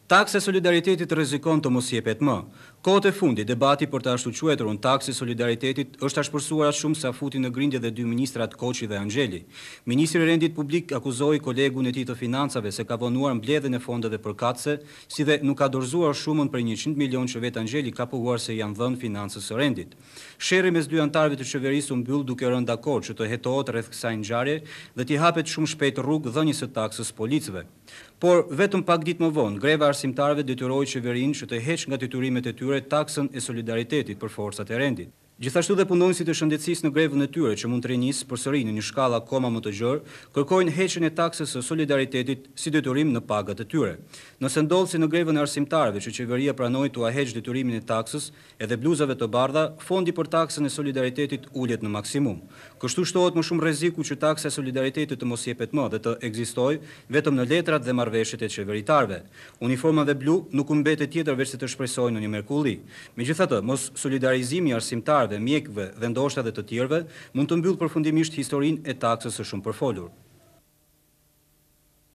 Taksa e solidaritetit rrezikon të mos jepet më. Kohët e fundit, debati për të ashtu quajturën taksë e solidaritetit është ashpërsuar aq shumë sa futi në grindje dhe dy ministrat Koçi dhe Anxheli. Ministri i Rendit Publik akuzoi kolegun e tij të financave se ka vonuar mbledhjen e fondeve përkatëse, si dhe nuk ka dorëzuar shumën për 100 milion që vetë Anxheli ka pohuar se janë dhënë financës së Rendit. Sherrri mes dy anëtarëve të qeverisë u mbyll duke rënë dakord që të hetohet rreth kësaj ngjarje dhe t'i hapet shumë shpejt rrugë dhënies së taksës policëve. Por vetëm pak ditë më vonë, greva e arsimtarëve detyroi qeverinë që të heqë nga detyrimet e tyre taksën e solidaritetit për forcat e rendit. Gjithashtu dhe punonësit e shëndetësisë në grevën e tyre që mund të rinisë përsëri në një shkallë akoma më të gjerë, kërkojnë heqjen e taksës së solidaritetit si detyrim në pagat e tyre. Nëse ndodh si në grevën e arsimtarëve që qeveria pranoi t'u heqë detyrimin e taksës edhe bluzave të bardha, fondi për taksën e solidaritetit ulet në maksimum. Kështu shtohet më shumë rreziku që taksa e solidaritetit të mos jepet më dhe të ekzistojë vetëm në letrat dhe marrëveshjet e qeveritarëve. Uniformave blu nuk u mbetet tjetër veç se të shpresojnë në një mrekulli. Megjithatë, mos solidarizimi i arsimtarëve, mjekëve dhe ndoshta edhe të tjerëve mund të mbyll përfundimisht historinë e taksës së shumë përfolur.